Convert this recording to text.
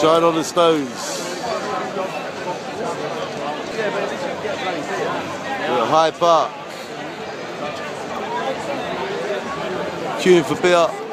Shine on the stones. We're at Hyde Park. Queuing for beer.